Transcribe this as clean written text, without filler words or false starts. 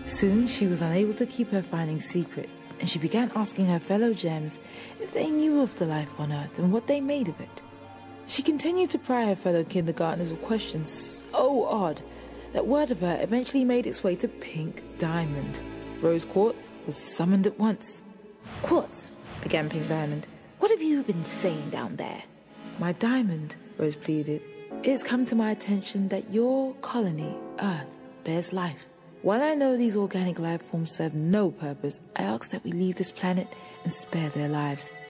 Soon she was unable to keep her findings secret, and she began asking her fellow gems if they knew of the life on Earth and what they made of it. She continued to pry her fellow kindergartners with questions so odd that word of her eventually made its way to Pink Diamond. Rose Quartz was summoned at once. "Quartz," began Pink Diamond, "what have you been saying down there?" "My Diamond," Rose pleaded, "it has come to my attention that your colony, Earth, bears life. While I know these organic life forms serve no purpose, I ask that we leave this planet and spare their lives.